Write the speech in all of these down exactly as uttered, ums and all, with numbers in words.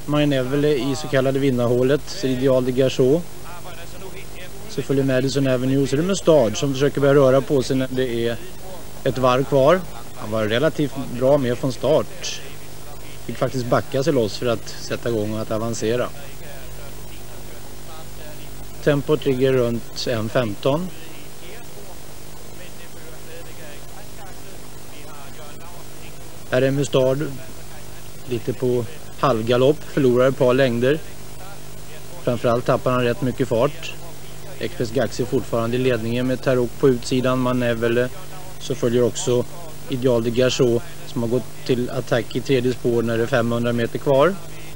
Maineville i så kallade vinnarhålet, så Ideal de Garchot. Så följer Madison Avenue, så det är Mustard som försöker börja röra på sig när det är ett varv kvar. Han var relativt bra med från start. Fick faktiskt backa sig loss för att sätta igång och att avancera. Tempot ligger runt en femton. Här är Mustard lite på halvgalopp, förlorar ett par längder. Framförallt tappar han rätt mycket fart. Express Gaxi fortfarande i ledningen med Tarok på utsidan. Maineville, så följer också Ideal de Garchot som har gått till attack i tredje spår när det är femhundra meter kvar.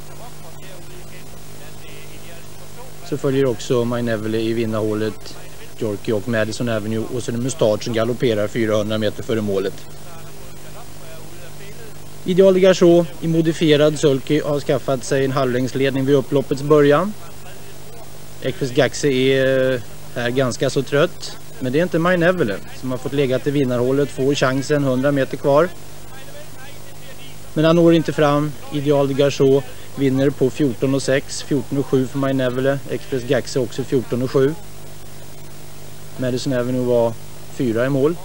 Så följer också Maineville i vinnarhålet, Jorky och Madison Avenue, och så är det Mustard som galopperar fyrahundra meter före målet. Ideal de Garchot i modifierad sulky har skaffat sig en halvlängdsledning vid upploppets början. Express Gaxi är här ganska så trött, men det är inte Maineville som har fått lägga till vinnarhålet, får chansen, hundra meter kvar. Men han når inte fram. Ideal de Garchot vinner på fjorton sex, fjorton sju för Maineville. Express Gaxi också fjorton sju. Madison Avenue var fyra i mål.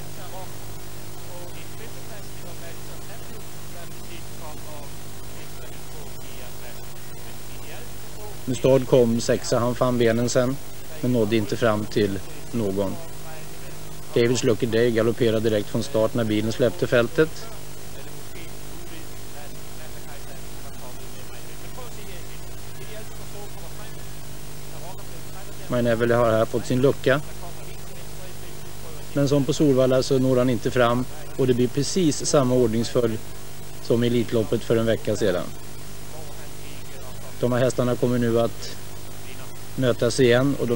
Mustard kom sexa, han fann benen sen, men nådde inte fram till någon. David's Lucky Day galopperade direkt från start när bilen släppte fältet. Maineville har här fått sin lucka. Men som på Solvalla så når han inte fram, och det blir precis samma ordningsföljd som i Elitloppet för en vecka sedan. De här hästarna kommer nu att mötas igen, och de